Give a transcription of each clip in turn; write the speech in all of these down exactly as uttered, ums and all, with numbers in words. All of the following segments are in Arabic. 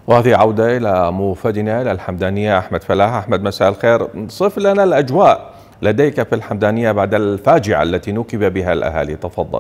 وهذه عودة إلى موفدنا إلى الحمدانية أحمد فلاح. أحمد، مساء الخير. صف لنا الأجواء لديك في الحمدانية بعد الفاجعة التي نكب بها الأهالي، تفضل.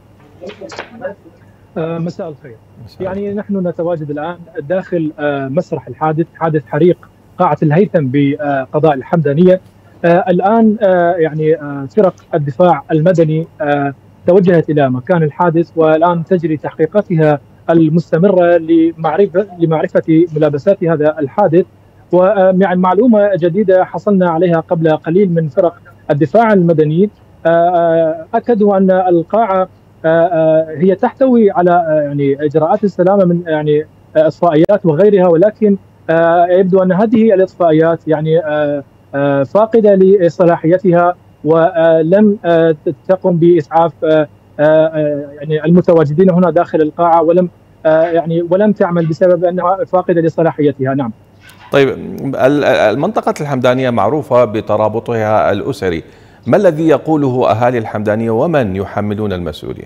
مساء الخير. يعني نحن نتواجد الآن داخل مسرح الحادث، حادث حريق قاعة الهيثم بقضاء الحمدانية. الآن يعني فرق الدفاع المدني توجهت إلى مكان الحادث، والآن تجري تحقيقاتها المستمرة لمعرفة لمعرفة ملابسات هذا الحادث. ومع معلومة جديدة حصلنا عليها قبل قليل من فرق الدفاع المدني، أكدوا أن القاعة هي تحتوي على يعني إجراءات السلامة من يعني إطفائيات وغيرها، ولكن يبدو أن هذه الإطفائيات يعني فاقدة لصلاحيتها، ولم تقم بإسعاف يعني المتواجدين هنا داخل القاعة، ولم يعني ولم تعمل بسبب أنها فاقدة لصلاحيتها. نعم. طيب، المنطقة الحمدانية معروفة بترابطها الأسري، ما الذي يقوله أهالي الحمدانية ومن يحملون المسؤولية؟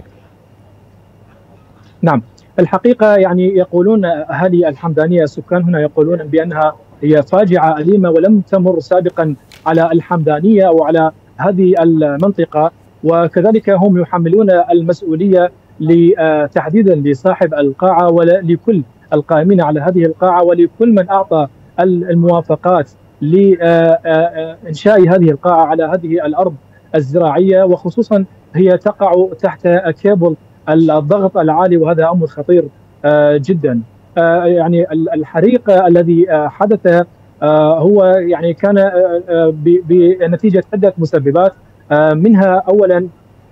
نعم، الحقيقة يعني يقولون أهالي الحمدانية، السكان هنا يقولون بأنها هي فاجعة أليمة ولم تمر سابقا على الحمدانية أو على هذه المنطقة، وكذلك هم يحملون المسؤولية تحديدا لصاحب القاعة ولكل القائمين على هذه القاعة ولكل من أعطى الموافقات لإنشاء هذه القاعة على هذه الأرض الزراعية، وخصوصا هي تقع تحت كابل الضغط العالي، وهذا أمر خطير جدا. يعني الحريق الذي حدث هو يعني كان بنتيجة عدة مسببات، منها أولا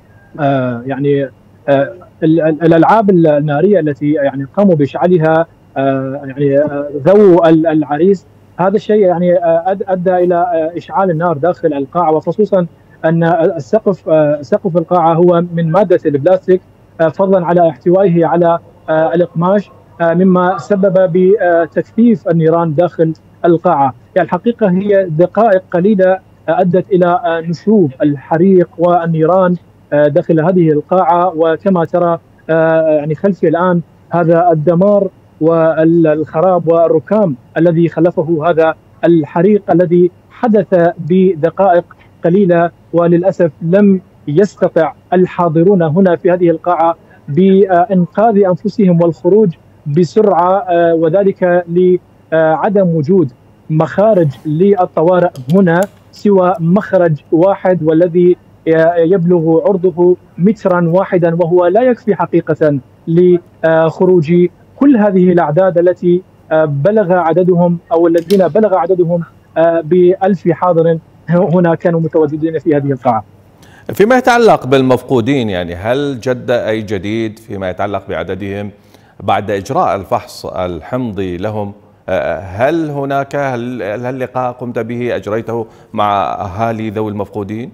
يعني الألعاب النارية التي يعني قاموا بإشعالها يعني ذو العريس. هذا الشيء يعني أدى إلى إشعال النار داخل القاعة، وخصوصا أن السقف سقف القاعة هو من مادة البلاستيك، فضلا على احتوائه على الإقماش، مما سبب بتكثيف النيران داخل القاعة. يعني الحقيقة هي دقائق قليلة أدت إلى نشوب الحريق والنيران داخل هذه القاعة، وكما ترى يعني خلفي الآن هذا الدمار والخراب والركام الذي خلفه هذا الحريق الذي حدث بدقائق قليلة، وللأسف لم يستطع الحاضرون هنا في هذه القاعة بإنقاذ أنفسهم والخروج بسرعة، وذلك لعدم وجود مخارج للطوارئ هنا سوى مخرج واحد، والذي يبلغ عرضه مترا واحدا، وهو لا يكفي حقيقة لخروج كل هذه الأعداد التي بلغ عددهم أو الذين بلغ عددهم بألف حاضر هنا كانوا متواجدين في هذه القاعة. فيما يتعلق بالمفقودين، يعني هل جد أي جديد فيما يتعلق بعددهم بعد إجراء الفحص الحمضي لهم؟ هل هناك هل, هل اللقاء قمت به أجريته مع أهالي ذوي المفقودين؟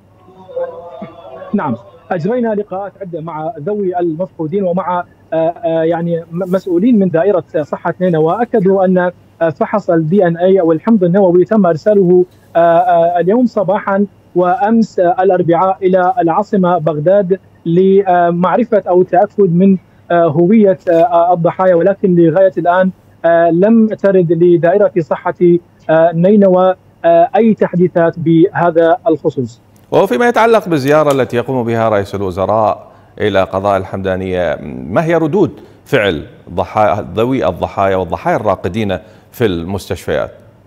نعم، أجرينا لقاءات عدة مع ذوي المفقودين ومع يعني مسؤولين من دائرة صحة نينوى، وأكدوا أن فحص الدي ان اي أو الحمض النووي تم إرساله اليوم صباحا وأمس الأربعاء إلى العاصمة بغداد لمعرفة أو التأكد من هوية الضحايا، ولكن لغاية الآن لم ترد لدائرة صحة نينوى أي تحديثات بهذا الخصوص. وفيما يتعلق بالزيارة التي يقوم بها رئيس الوزراء إلى قضاء الحمدانية، ما هي ردود فعل ضحايا ذوي الضحايا والضحايا الراقدين في المستشفيات؟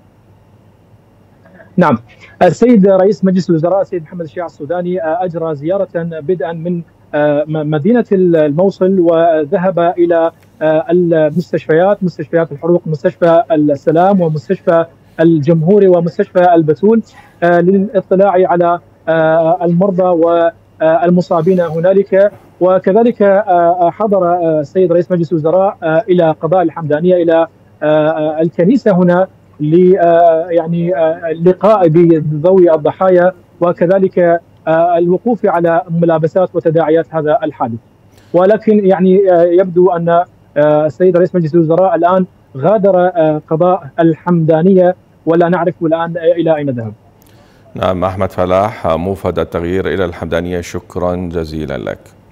نعم، السيد رئيس مجلس الوزراء السيد محمد الشيع السوداني أجرى زيارة بدءا من مدينة الموصل، وذهب إلى المستشفيات، مستشفيات الحروق، مستشفى السلام ومستشفى الجمهوري ومستشفى البتول، للاطلاع على المرضى والمصابين هنالك. وكذلك حضر السيد رئيس مجلس الوزراء إلى قضاء الحمدانية إلى الكنيسة هنا ل يعني اللقاء بذوي الضحايا، وكذلك الوقوف على ملابسات وتداعيات هذا الحادث. ولكن يعني يبدو أن السيد رئيس مجلس الوزراء الآن غادر قضاء الحمدانية، ولا نعرف الآن إلى أين ذهب. نعم، أحمد فلاح، موفد التغيير إلى الحمدانية، شكرا جزيلا لك.